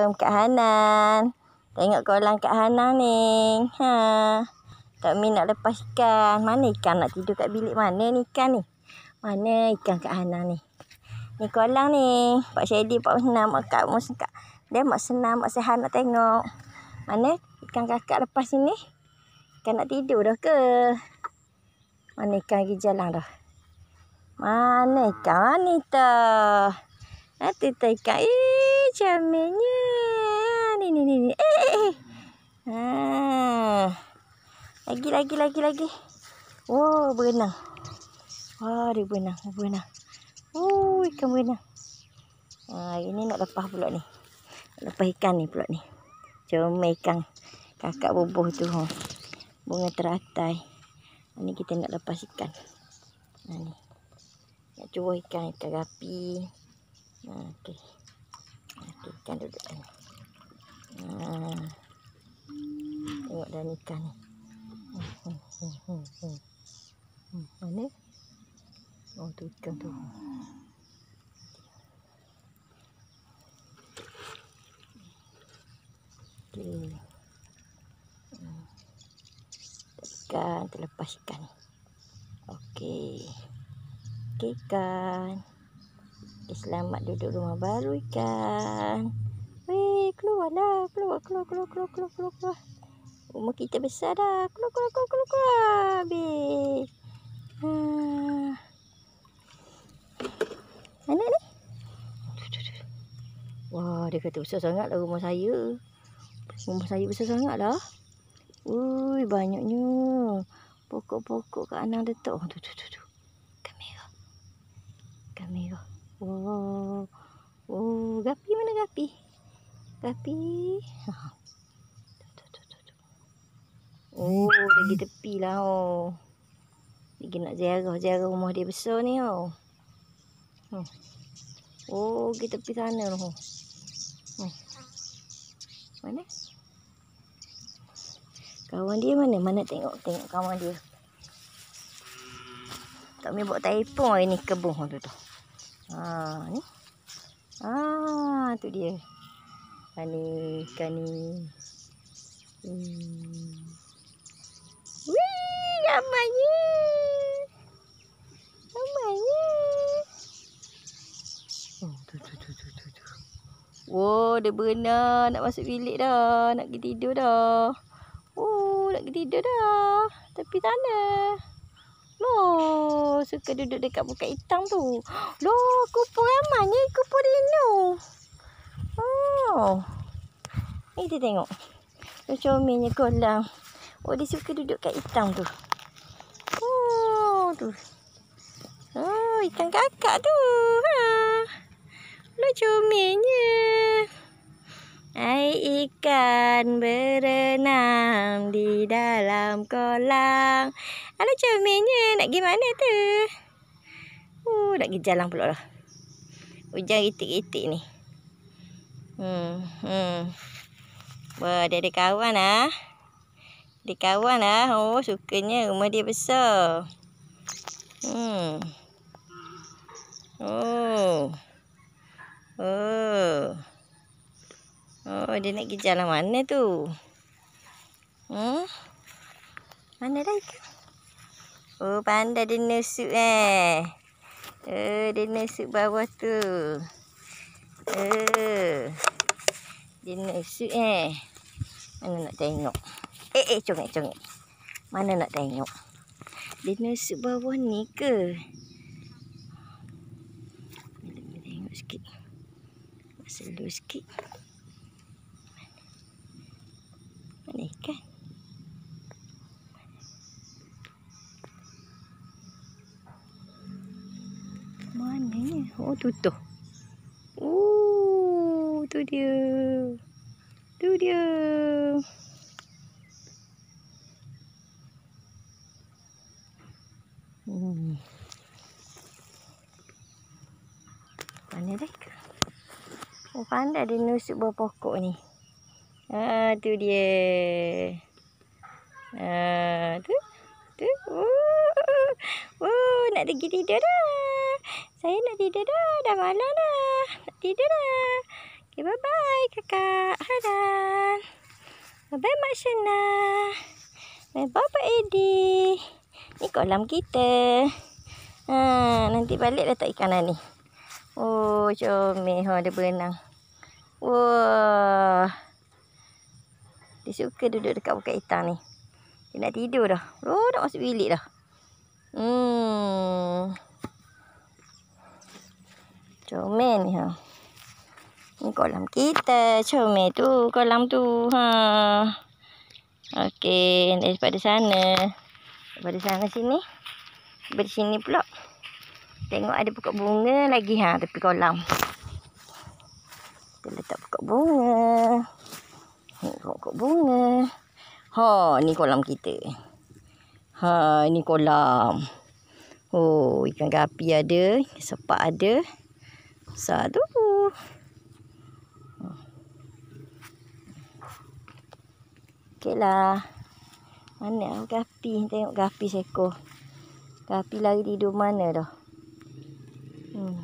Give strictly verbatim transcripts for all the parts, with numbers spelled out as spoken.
Kak Hanan. Tengok kolam Kak Hanan ni. Ha. Kak Min nak lepas ikan. Mana ikan nak tidur kat bilik mana ni ikan ni? Mana ikan Kak Hanan ni? Ni kolam ni. Pak Syedi, Pak Senam, Kak Mus, Kak. Dia mak senam, mak sehat nak tengok. Mana ikan kakak lepas sini? Ikan nak tidur dah ke? Mana ikan lagi jalan dah? Mana ikan ni tah? Nanti tu ikan. Eh, comelnya. Ni, ni, ni. Eh, eh, eh. Ha. Lagi, lagi, lagi, lagi. Oh, berenang. Wah, dia berenang, berenang. Oh, ikan berenang. Ha, ini nak lepas pula ni. Lepas ikan ni pula ni. Comel ikan kakak bubuh tu. Ha. Bunga teratai. Ini kita nak lepas ikan. Ha, ni. Nak cuba ikan, ikan gapi. Ha, okey. Okey, ikan duduk ni. Ha. Tengok dah ni ikan ni. Hmm, hmm, hmm, hmm. Hmm, mana? Oh, tu ikan tu. Okey. Hmm. Ikan, terlepas ikan ni. Okey. Okey, ikan. Okay, selamat duduk rumah baru ikan. Weh, keluarlah. Keluar, keluar, keluar, keluar, keluar, keluar, keluar. Rumah kita besar dah. Keluar, keluar, keluar, keluar, keluar. Habis. Ha. Mana ni? Wah, dia kata besar sangat lah rumah saya. Rumah saya besar sangat lah. Ui, banyaknya. Pokok-pokok Kak Anang letak. Oh, tu, tu, tu, tu. Kamera. Kamera. Oh. Oh, gapi mana gapi? Gapi. Ha. Tu, tu, tu, tu. Oh, lagi tepi lah. Oh. Lagi nak ziarah-ziarah rumah dia besar ni. Oh. Hmm. Oh, kita pergi sana lah. Hmm. Mana? Kawan dia mana? Mana tengok tengok kawan dia. Tak boleh bawa telefon hari ni kebun tu tu. Ha, ni. Ah, tu dia. Ha, ni ikan ni. Hmm. Wih, ramainya. Ramainya. Oh, tu tu tu tu tu. tu. Oh, dia berenang nak masuk bilik dah, nak pergi tidur dah. Oh, nak pergi tidur dah. Tepi sana. Loh, suka duduk dekat bukat hitam tu. Loh, kupu ramainya, kupu rino. Oh. Ni kita tengok. Dia comelnya kolam. Oh, dia suka duduk kat hitam tu. Oh, tu. Oh, ikan kakak tu. Ha. Loh, comelnya. Hai ikan berenang di dalam kolam. Halo comelnya, nak pergi mana tu? Uh, nak pergi jalan pula lah. Hujan itik-itik ni. Hmm, hmm. Wah, dia ada kawan ah. Dia kawan ah. Oh, sukanya rumah dia besar. Hmm. Oh. Oh. Oh, dia nak pergi jalan mana tu? Hmm? Mana dah ikan? Oh, pandai dia nusuk eh. Oh, dia nusuk bawah tu. Oh. Dia nusuk eh. Mana nak tengok? Eh, eh, congek-congek. Mana nak tengok? Dia nusuk bawah ni ke? Kita tengok sikit. Selur sikit. Mana ikan? Mana ni? Oh, tu tu. Oh, tu dia. Tu dia. Hmm. Mana dah ikan? Oh, pandai dia nusuk bawah pokok ni. Ah, tu dia. Ah, tu. Tu. Oh, oh, nak pergi tidur dah. Saya nak tidur dah. Dah malam dah. Nak tidur dah. Okay, bye-bye kakak Hanan. Bye-bye Mak Shana. Bye-bye Pak Edi. Ni kolam kita. Ha, nanti balik letak ikan ni. Oh, comel. Ha, dia berenang. Wah. Dia suka duduk dekat bukit hitam ni. Dia nak tidur dah. Oh, nak masuk bilik dah. Hmm. Comel ni ha. Ni kolam kita. Comel tu kolam tu. Ha. Okey, daripada sana. Daripada sana sini. Daripada sini pula. Tengok ada pokok bunga lagi ha tepi kolam. Kita letak pokok bunga. Ni pokok bunga. Ha, ni kolam kita. Ha, ni kolam. Oh, ikan gapi ada, sepak ada. Besar tu. Okeylah. Mana gapi? Tengok gapi seekor. Gapi lari tidur mana dah? Hmm.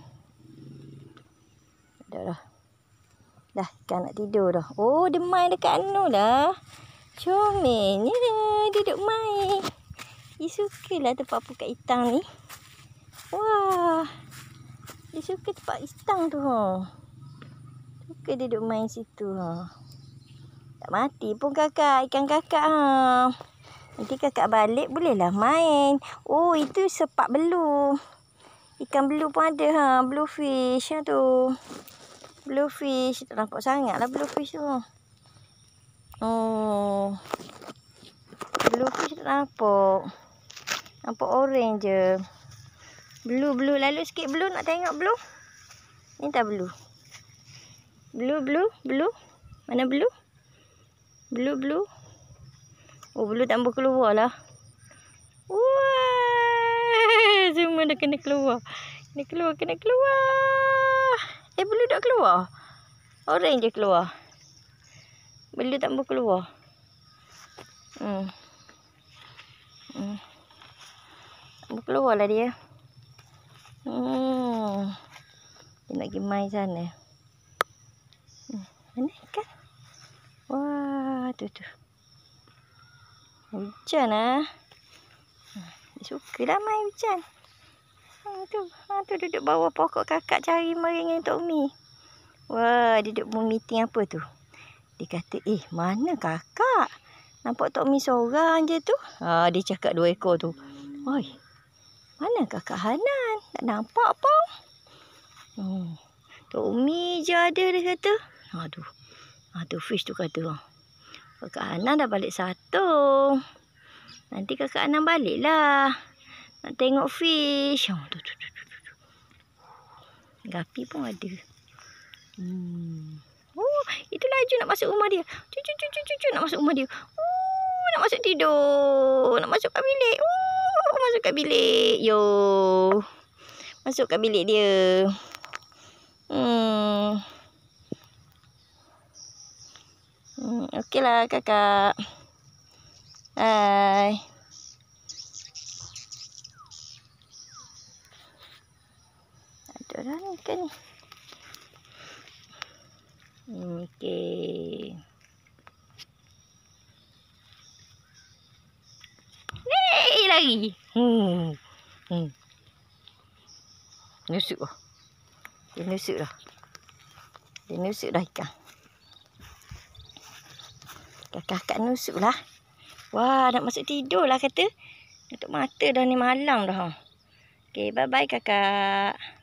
Dah dah. Dah, ikan nak tidur dah. Oh, dia main dekat anu lah. Comelnya dia duduk main. Dia sukalah tempat bukit hitam ni. Wah. Dia suka tempat hitam tu ha. Suka dia duduk main situ ha. Tak mati pun kakak, ikan kakak ha. Nanti kakak balik bolehlah main. Oh, itu sepak belu. Ikan belu pun ada ha, bluefish ha tu. Bluefish, tak nampak sangatlah bluefish tu. Oh. Bluefish tak nampak. Nampak orange je. Blue, blue. Lalu sikit blue, nak tengok blue. Ni tak blue. Blue, blue, blue. Mana blue? Blue, blue. Oh, blue tak boleh keluar lah. Wah, semua dah kena keluar. Kena keluar, kena keluar. Eh, blue tak keluar. Orange je keluar. Blue tak boleh keluar. Hmm. Hmm. Tak boleh keluar lah dia. Hmm. Dia nak pergi main sana. Hmm. Mana ikan? Wah, tu tu. Hujan lah. Dia suka lah main hujan. Ha, tu. Ha, tu duduk bawah pokok kakak cari meringan Tok Mi. Wah, dia duduk meeting apa tu? Dia kata, eh, mana kakak? Nampak Tok Mi seorang je tu. Ha, dia cakap dua ekor tu. Oi, mana kakak Hanan? Tak nampak pun. Hmm. Tok Mi je ada, dia kata. Aduh. Ha, tu fish tu kata. Kakak Hanan dah balik satu. Nanti kakak Hanan balik lah. Nak tengok fish. Oh, tu, tu, tu, tu, tu. Gapi pun ada. Hmm. Oh, itu laju nak masuk rumah dia. Cucu, cucu, cucu nak masuk rumah dia. Oh, nak masuk tidur. Nak masuk kat bilik. Oh, masuk kat bilik. Yo. Masuk kat bilik dia. Hmm. Hmm, okeylah kakak. Hai. Ada dah ni ikan ni. Hmm, okey. Hei, lari. Hmm. Hmm. Nusuk dah. Dia nusuk dah. Dia nusuk dah ikan. Kakak nusuk lah. Wah, nak masuk tidur lah kata. Tutup mata dah ni malam dah. Okey, bye-bye kakak.